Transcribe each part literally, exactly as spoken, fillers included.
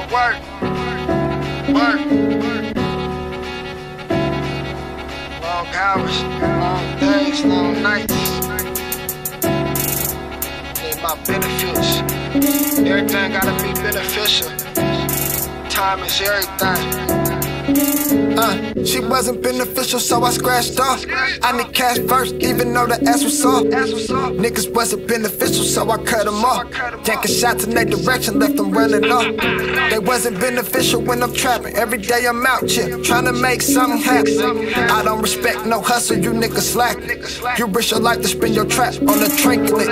Work, work, work. Long hours, long days, long nights. Need my benefits. Everything gotta be beneficial. Time is everything. Uh, she wasn't beneficial, so I scratched off. I need cash first, even though the ass was soft. Niggas wasn't beneficial, so I cut them off. Yanking shots in their direction, left them running off. They wasn't beneficial when I'm trapping. Every day I'm out here, trying to make something happen. I don't respect no hustle, you niggas slack. You risk your life to spend your trap on a trinket.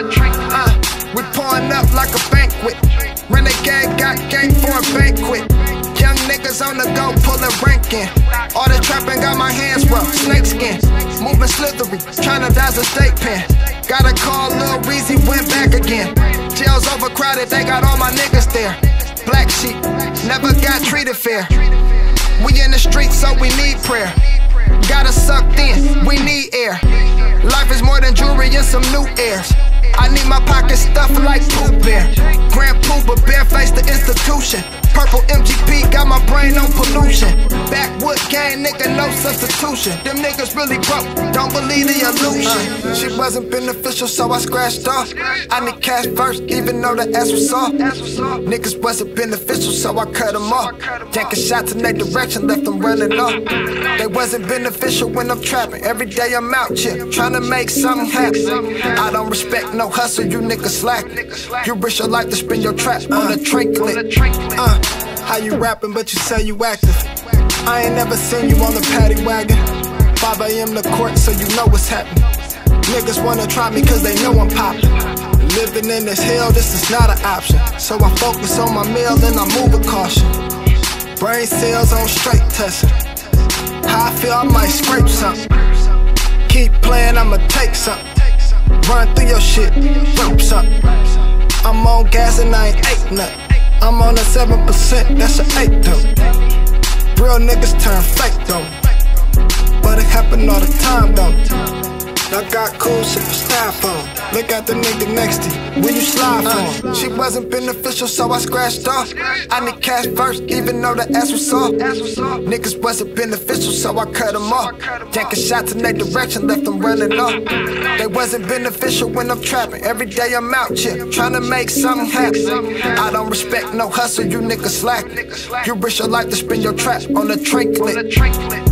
Uh, we pouring up like a banquet. Renegade got game for a banquet. Young niggas on the go, pullin' rankin'. All the trapping got my hands rough, snakeskin. Moving slithery, tryna dodge a state pen. Got a call, Lil Reezy went back again. Jail's overcrowded, they got all my niggas there. Black sheep, never got treated fair. We in the streets, so we need prayer. Got us sucked in, we need air. Life is more than jewelry and some new airs. I need my pockets stuffed like Pooh Bear. Grand Pooba, Bearfaced the institution. Purple M G P got my brain on pollution. Backwood gang, nigga, no substitution. Them niggas really broke, don't believe the illusion. Uh, she wasn't beneficial, so I scratched off. I need cash first, even though the ass was soft. Niggas wasn't beneficial, so I cut them off. Yanking shots in their direction, left them running off. They wasn't beneficial when I'm trapping. Every day I'm out here, trying to make something happen. I don't respect no hustle, you niggas slack. You risk your life to spend your trap on a trinket. Uh, how you rapping but you say you active? I ain't never seen you on the paddy wagon. five A M to court, so you know what's happening. Niggas wanna try me cause they know I'm poppin'. Living in this hell, this is not an option. So I focus on my meal and I move with caution. Brain cells on straight testing. How I feel, I might scrape something. Keep playing, I'ma take something. Run through your shit, rope something. I'm on gas and I ain't ate nothing. I'm on a seven percent, that's an eight though. Real niggas turn fake though. But it happen all the time though. I got cool shit for styrofoam. Look at the nigga next to you, when you slide for him. She wasn't beneficial, so I scratched off. I need cash first, even though the ass was soft. Niggas wasn't beneficial, so I cut them off. Yanking shots in their direction, left them running off. They wasn't beneficial when I'm trapping. Every day I'm out here, trying to make something happen. I don't respect no hustle, you niggas slack. You risk your life to spend your trap on a trinket.